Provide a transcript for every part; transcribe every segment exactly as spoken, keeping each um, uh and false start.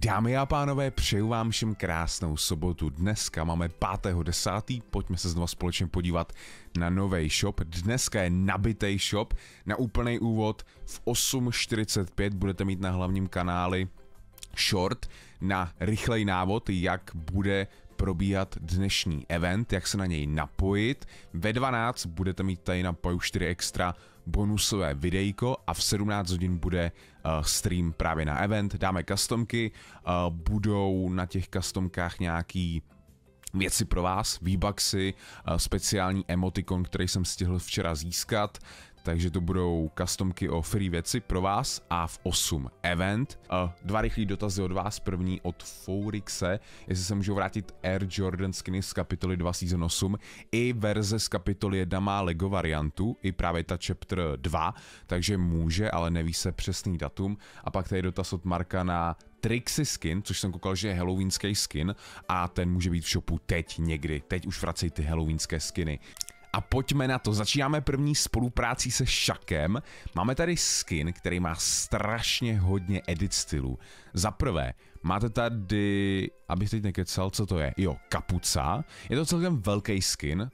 Dámy a pánové, přeju vám všem krásnou sobotu. Dneska máme pátého desátého Pojďme se znovu společně podívat na nový shop. Dneska je nabitej shop. Na úplný úvod v osm čtyřicet pět budete mít na hlavním kanáli short na rychlej návod, jak bude probíhat dnešní event, jak se na něj napojit. Ve dvanáct budete mít tady na Paju čtyři extra bonusové videjko a v sedmnáct hodin bude uh, stream právě na event. Dáme customky, uh, budou na těch customkách nějaký věci pro vás, V-Bucksy, uh, speciální emotikon, který jsem stihl včera získat. Takže to budou customky o free věci pro vás a v osm event. Uh, dva rychlý dotazy od vás, první od Fourixe, jestli se můžou vrátit Air Jordan skiny z kapitoly dva season osm, i verze z kapitoly jedna má Lego variantu, i právě ta chapter dva, takže může, ale neví se přesný datum. A pak tady dotaz od Marka na Trixie skin, což jsem koukal, že je halloweenský skin a ten může být v shopu teď někdy, teď už vracej ty halloweenské skiny. A pojďme na to, začínáme první spoluprácí se Shakem. Máme tady skin, který má strašně hodně edit stylů. Za prvé, máte tady, abych teď nekecal, co to je, jo, kapuca. Je to celkem velký skin.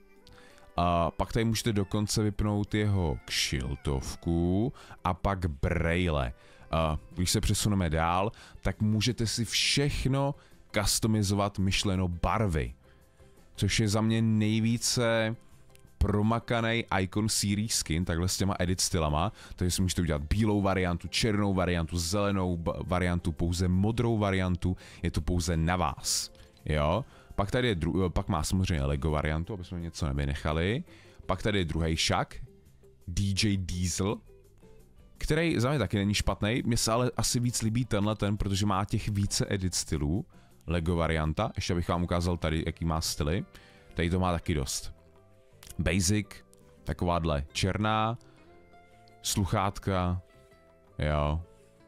A pak tady můžete dokonce vypnout jeho kšiltovku a pak braille. A když se přesuneme dál, tak můžete si všechno customizovat myšleno barvy. Což je za mě nejvíce promakaný Icon Series skin, takhle s těma edit stylama, takže si můžete udělat bílou variantu, černou variantu, zelenou variantu, pouze modrou variantu, je to pouze na vás, jo. Pak tady je dru pak má samozřejmě Lego variantu, aby jsme něco nevynechali, pak tady je druhý Shak, D J Diesel, který za mě taky není špatný, mně se ale asi víc líbí tenhle ten, protože má těch více edit stylů, Lego varianta, ještě abych vám ukázal tady, jaký má styly, tady to má taky dost. Basic, takováhle černá, sluchátka, jo,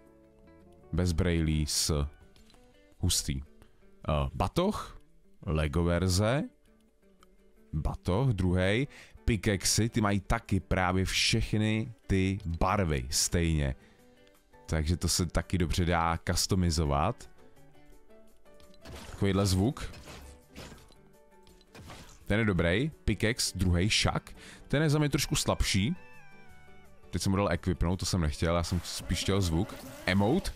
bez brailí s hustý. Uh, batoh, Lego verze, batoh, druhý, pickaxy, ty mají taky právě všechny ty barvy stejně. Takže to se taky dobře dá customizovat. Takovýhle zvuk. Ten je dobrý, pickaxe, druhý Shak, ten je za mě trošku slabší. Teď jsem ho dal equipnout, to jsem nechtěl, já jsem spíš chtěl zvuk. Emote.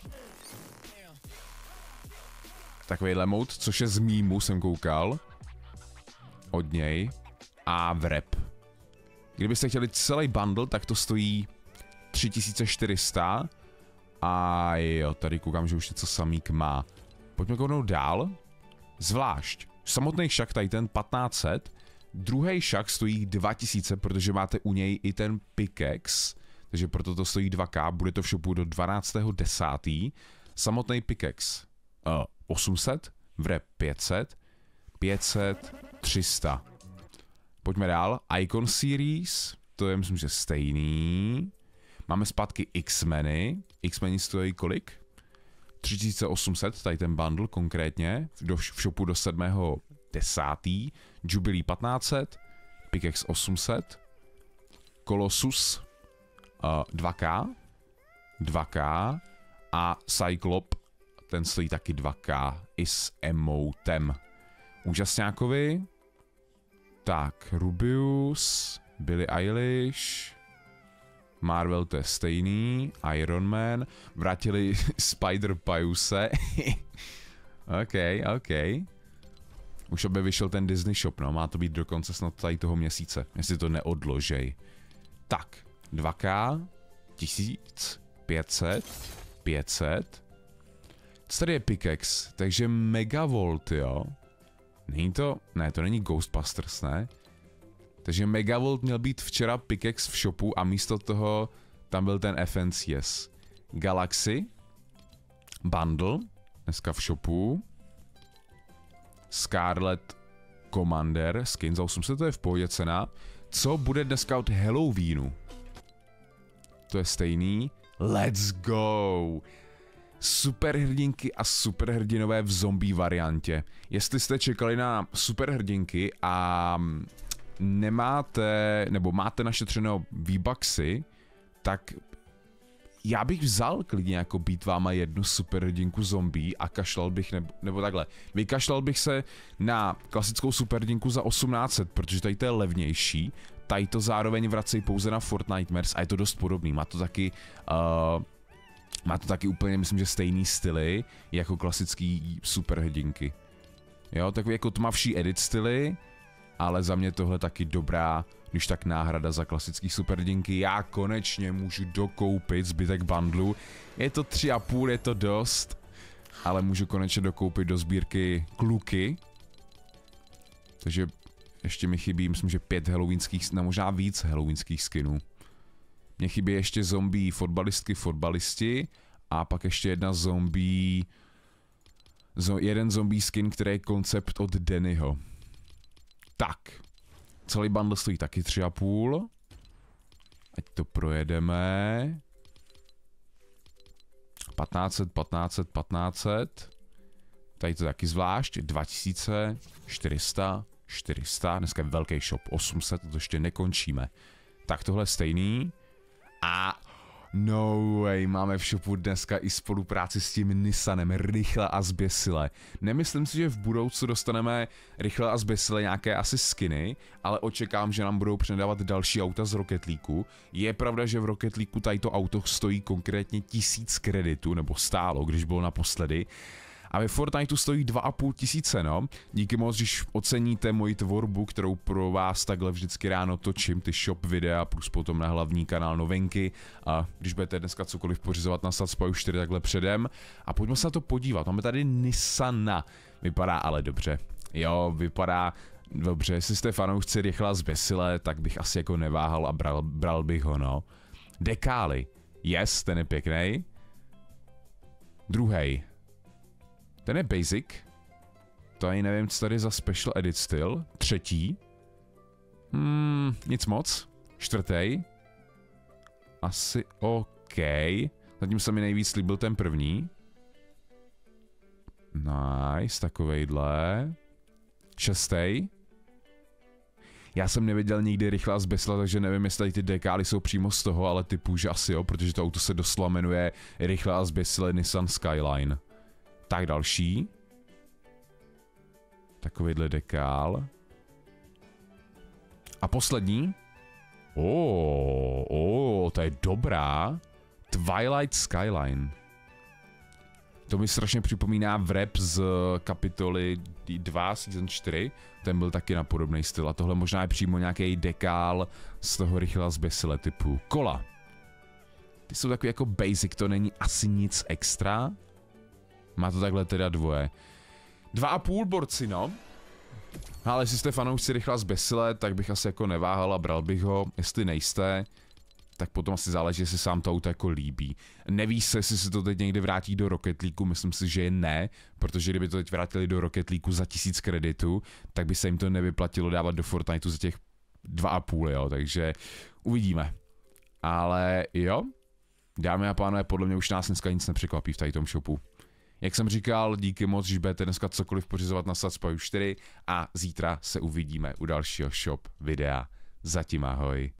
Takový emote, což je z mýmu, jsem koukal. Od něj. A wrap. Kdybyste chtěli celý bundle, tak to stojí tři tisíce čtyři sta. A jo, tady koukám, že už něco samík má. Pojďme kouknout dál. Zvlášť. Samotný Shak tady ten patnáct set, druhý Shak stojí dva tisíce, protože máte u něj i ten pickaxe, takže proto to stojí dva ká, bude to v shopu do dvanáctého desátého Samotný pickaxe uh, osm set, wrap pět set, pět set, tři sta. Pojďme dál, Icon Series, to je myslím, že stejný. Máme zpátky X-meny, X-meny stojí kolik? tři tisíce osm set, tady ten bundle konkrétně, do, v shopu do sedmého desátého Jubilee patnáct set, Pickaxe osm set, Colossus uh, dva ká, dva ká a Cyclop, ten stojí taky dva ká i s emotem. Úžasňákovi, tak Rubius, Billie Eilish, Marvel to je stejný, Iron Man, vrátili Spider-Piuse. OK, OK. Už aby vyšel ten Disney Shop, no, má to být dokonce snad tady toho měsíce, jestli to neodložej. Tak, dva ká, tisíc, pět set, pět set. Co tady je pickaxe, takže Megavolt, jo. Není to, ne, to není Ghostbusters, ne. Takže Megavolt měl být včera pickaxe v shopu a místo toho tam byl ten F N C S. Galaxy Bundle, dneska v shopu. Scarlet Commander, skin za osm set, to je v pohodě cena. Co bude dneska od Halloweenu? To je stejný. Let's go! Superhrdinky a superhrdinové v zombie variantě. Jestli jste čekali na superhrdinky a nemáte, nebo máte našetřeno V-Bucksy, tak já bych vzal klidně jako být váma jednu superhrdinku zombie a kašlal bych, nebo, nebo takhle, vykašlal bych se na klasickou superhrdinku za osmnáct set, protože tady to je levnější, tady to zároveň vracejí pouze na Fortnitemares a je to dost podobný, má to taky, uh, má to taky úplně, myslím, že stejný styly jako klasický superhrdinky. Jo, takový jako tmavší edit styly, ale za mě tohle taky dobrá, když tak náhrada za klasický superhrdinky. Já konečně můžu dokoupit zbytek bundlu. Je to tři a půl, je to dost, ale můžu konečně dokoupit do sbírky kluky. Takže ještě mi chybí, myslím, že pět halloweenských, no možná víc halloweenských skinů. Mně chybí ještě zombie fotbalistky, fotbalisti a pak ještě jedna zombie, zo, jeden zombie skin, který je koncept od Dannyho. Tak, celý bundle stojí taky tři a půl. Ať to projedeme. patnáct set, patnáct set, patnáct set. Tady to taky zvlášť. dva tisíce, čtyři sta, čtyři sta. Dneska je velký shop. osm set, to ještě nekončíme. Tak tohle je stejný. A no way, máme v shopu dneska i spolupráci s tím Nissanem, rychle a zběsile. Nemyslím si, že v budoucnu dostaneme rychle a zběsile nějaké asi skiny, ale očekám, že nám budou předávat další auta z Rocket League. Je pravda, že v Rocket League tady to auto stojí konkrétně tisíc kreditů, nebo stálo, když bylo naposledy. A ve Fortniteu stojí dva a půl tisíce, no. Díky moc, když oceníte moji tvorbu, kterou pro vás takhle vždycky ráno točím, ty shop videa, plus potom na hlavní kanál novinky. A když budete dneska cokoliv pořizovat na Satspaju čtyři takhle předem. A pojďme se na to podívat. Máme tady Nissana. Vypadá ale dobře. Jo, vypadá dobře. Jestli jste fanoušci rychle a zběsile, tak bych asi jako neváhal a bral, bral bych ho, no. Dekály. Yes, ten je pěkný. Druhý. Ten je basic. To ani nevím, co tady je za special edit styl. Třetí. Hmm, nic moc. Čtvrtý. Asi OK. Zatím se mi nejvíc líbil ten první. Nice, takovejhle. Šestý. Já jsem neviděl nikdy rychle a zběsile, takže nevím, jestli ty dekály jsou přímo z toho, ale typu, že asi jo, protože to auto se doslova jmenuje rychle a zběsile Nissan Skyline. Tak další. Takovýhle dekál. A poslední. Oh, oh, to je dobrá. Twilight Skyline. To mi strašně připomíná vrep z kapitoly dva, season čtyři. Ten byl taky na podobný styl. A tohle možná je přímo nějaký dekál z toho rychle zběsile typu. Kola. Ty jsou takový jako basic, to není asi nic extra. Má to takhle teda dvoje. Dva a půl borci, no. Ale jestli jste fanoušci rychle zběsile, tak bych asi jako neváhal a bral bych ho. Jestli nejste, tak potom asi záleží, jestli sám to auto jako líbí. Neví se, jestli se to teď někdy vrátí do Rocket League, myslím si, že ne, protože kdyby to teď vrátili do Rocket League za tisíc kreditů, tak by se jim to nevyplatilo dávat do Fortniteu za těch dva a půl, jo, takže uvidíme. Ale jo, dámy a pánové, podle mě už nás dneska nic nepřekvapí v tady tom shopu. Jak jsem říkal, díky moc, že budete dneska cokoliv pořizovat na Satspaju čtyři a zítra se uvidíme u dalšího shop videa. Zatím ahoj.